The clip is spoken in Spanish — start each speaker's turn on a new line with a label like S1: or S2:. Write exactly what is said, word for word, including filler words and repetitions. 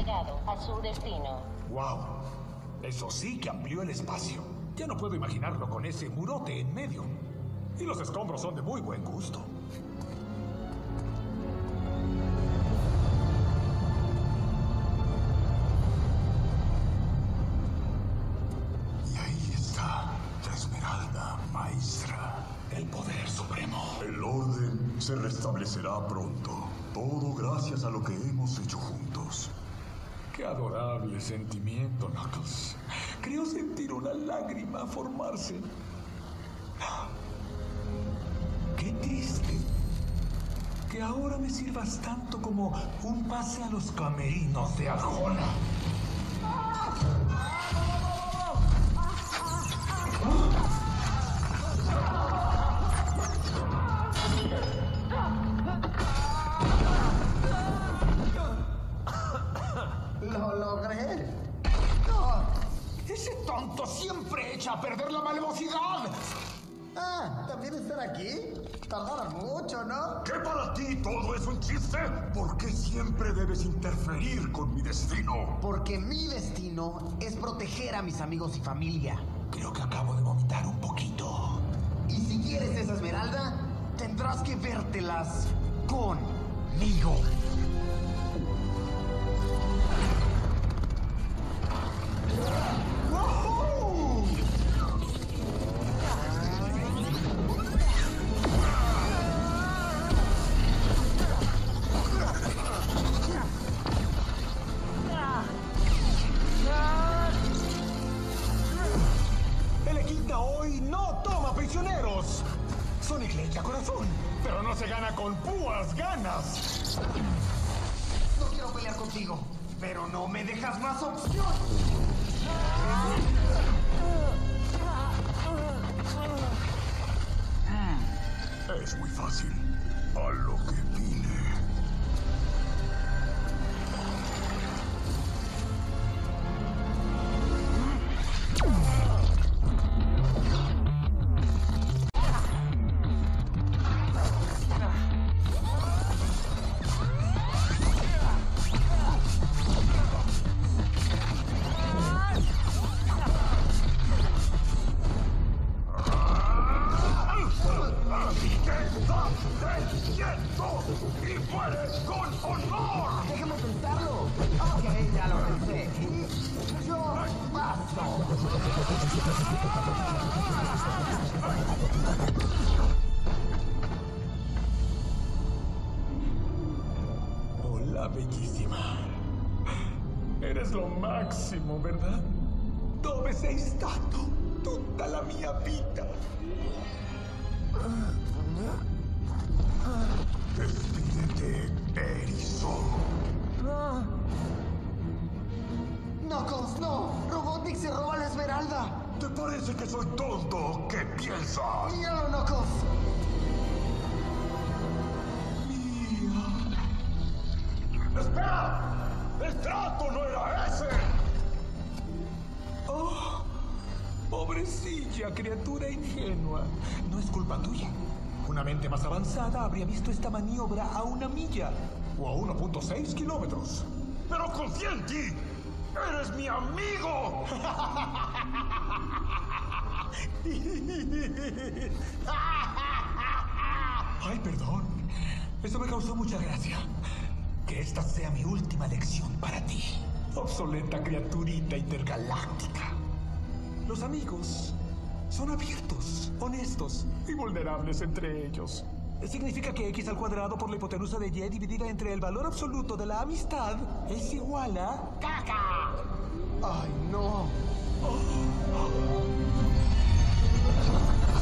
S1: llegado a su destino.
S2: ¡Wow! Eso sí que amplió el espacio. Ya no puedo imaginarlo con ese murote en medio. Y los escombros son de muy buen gusto.
S3: Y ahí está la Esmeralda Maestra.
S2: El poder supremo.
S3: El orden se restablecerá pronto. Todo gracias a lo que hemos hecho juntos.
S2: ¡Qué adorable sentimiento, Knuckles! Creo sentir una lágrima formarse. ¡Qué triste! Que ahora me sirvas tanto como un pase a los camerinos de Arjona.
S4: ¡Lo logré!
S2: ¡Ese tonto siempre echa a perder la malevosidad!
S4: Ah, ¿también estar aquí? Tardaron mucho, ¿no?
S3: ¿Qué para ti todo es un chiste? ¿Por qué siempre debes interferir con mi destino?
S4: Porque mi destino es proteger a mis amigos y familia.
S2: Creo que acabo de vomitar un poquito.
S4: Y si quieres esa esmeralda, tendrás que vértelas conmigo.
S2: Sonic le echa corazón, pero no se gana con púas ganas.
S4: No quiero pelear contigo, pero no me dejas más opción.
S3: Es muy fácil. A lo que vine. ¡Y mueres con honor!
S4: Déjame pensarlo. Ok, ya lo pensé. Y yo paso.
S2: Hola, bellísima. Eres lo máximo, ¿verdad? Dove sei stato tutta la mia vita.
S3: Despídete, erizo.
S4: Knuckles, no. Robotnik se roba la esmeralda.
S3: ¿Te parece que soy tonto? ¿Qué piensas?
S4: Míralo, Knuckles.
S3: ¡Espera! ¡El trato no era ese!
S2: Oh, pobrecilla criatura ingenua. No es culpa tuya. Una mente más avanzada habría visto esta maniobra a una milla o a uno punto seis kilómetros.
S3: ¡Pero confía en ti! ¡Eres mi amigo!
S2: Ay, perdón. Eso me causó mucha gracia. Que esta sea mi última lección para ti, obsoleta criaturita intergaláctica. Los amigos son abiertos, honestos y vulnerables entre ellos. Significa que x al cuadrado por la hipotenusa de y dividida entre el valor absoluto de la amistad es igual a... ¡caca!
S4: Ay, no.
S2: Oh, oh.